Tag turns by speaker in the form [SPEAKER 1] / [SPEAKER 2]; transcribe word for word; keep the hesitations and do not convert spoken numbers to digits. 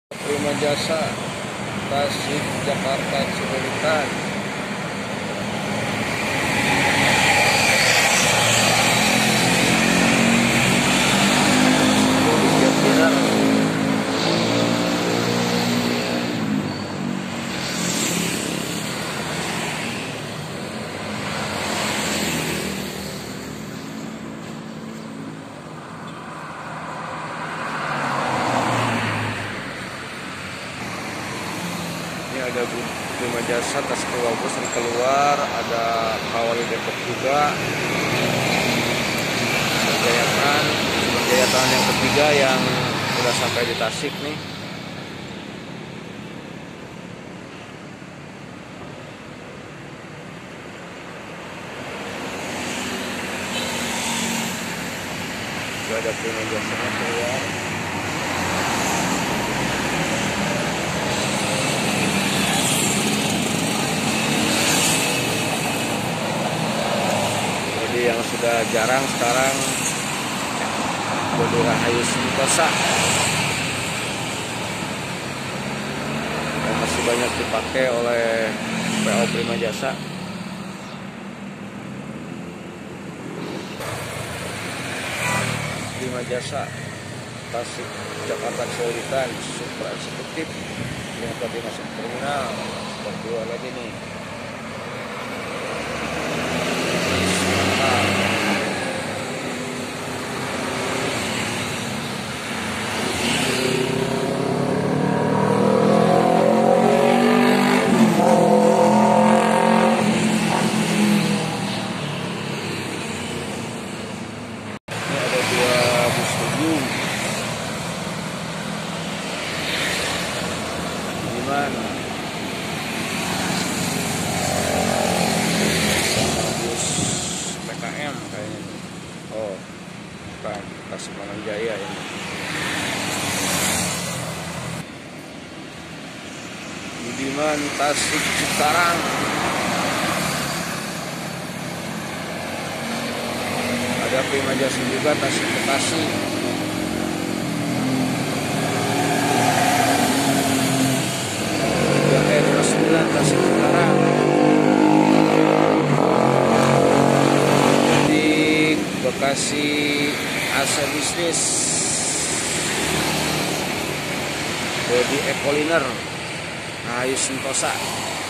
[SPEAKER 1] Prima Jasa, Tasik, Jakarta, Cililitan. Ini ada Prima Jasa, Tasik Bus yang keluar, ada Kawali Depok juga. Jayatan, Jayatan yang ketiga yang sudah sampai di Tasik nih. Itu ada Prima Jasa yang keluar. Yang sudah jarang sekarang Bodi Rahayu Sentosa yang masih banyak dipakai oleh P O Prima Jasa. Prima Jasa, Tasik, Jakarta, Cililitan, Supra Eksekutif yang tadi masuk terminal, sudah keluar lagi nih. Gimana? Bus P K M kayaknya. Oh, bukan, Tasikmalaya Jaya ini. Budiman, Tasik, Cikarang. Ada Prima Jasa juga, Tasik, Bekasi. Tasik Cikarang. Di Bekasi A C Bisnis, Bodi Ekoliner, Rahayu Sentosa.